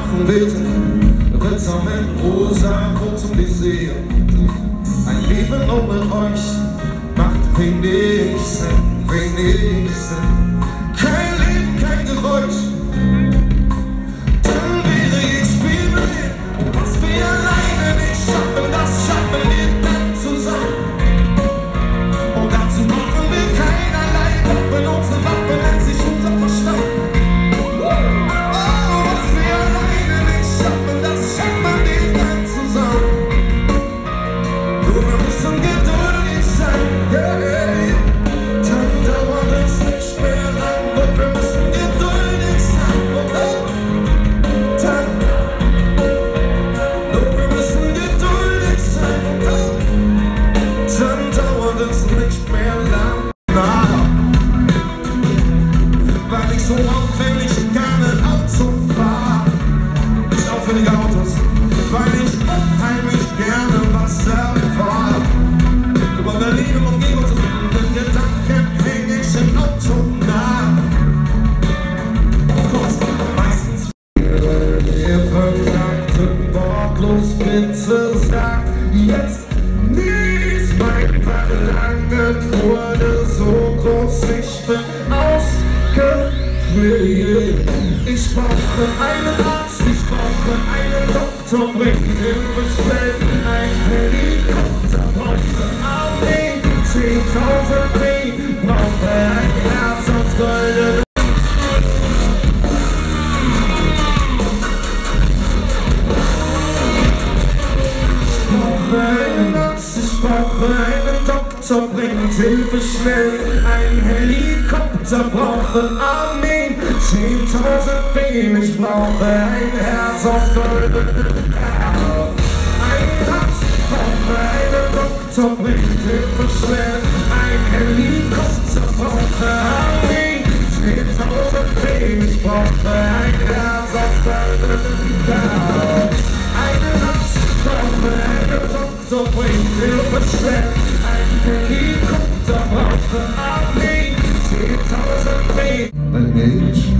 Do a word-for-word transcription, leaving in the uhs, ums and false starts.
machen wird, wird's am Ende rosa, kurz um die See. Ein Leben ohne euch macht wenig Sinn, wenig Sinn. Kein Leben, kein Geräusch, dann wäre ich wie blind. Und was wir alleine nicht schaffen, das schaffen wir dann zusammen. Und dazu brauchen wir keinerlei Waffen, unsere Waffen nennt sich unser Verstand. Oh, was wir alleine nicht schaffen, das schaffen wir dann zusammen. Nur wir müssen geduldig sein, yeah, yeah. Dann dauert es nicht mehr lang, und wir müssen geduldig sein, und dann, dann, nur wir müssen geduldig sein, und dann, dann dauert es nicht mehr lang. Na, weil ich so aufwendig gerne Auto fahre, ich aufwendige Autos, weil ich unheimlich gerne was erfahre. Über Berlin und Umgebung zu finden, den Gedanken häng ich im Auto nach. Of course, meistens ihre Kontakten wortlos, bitte sag jetzt nie ist mein Verlangen wurde so groß, ich bin ausgeflippt. Ich brauche einen Arzt, ich brauche einen Doktor, bring Hilfe schnell, ein Helikopter, brauche Armee, zehntausend Dreh, brauche ein Herz aus Gold. Ich brauche einen Doktor, bringt Hilfe schnell, ein Helikopter, brauche Armeen, zehntausend Venen, ich brauche ein Herz aus Gold. Ein Herz, brauche einen Doktor, bringt Hilfe schnell, ein Helikopter, brauche Armeen, zehntausend Venen, ich brauche ein Herz aus Gold. Ein Herz, brauche einen Doktor, bringt Hilfe schnell, ein Helikopter, brauche Armee, zehntausend Venen. Ein Mensch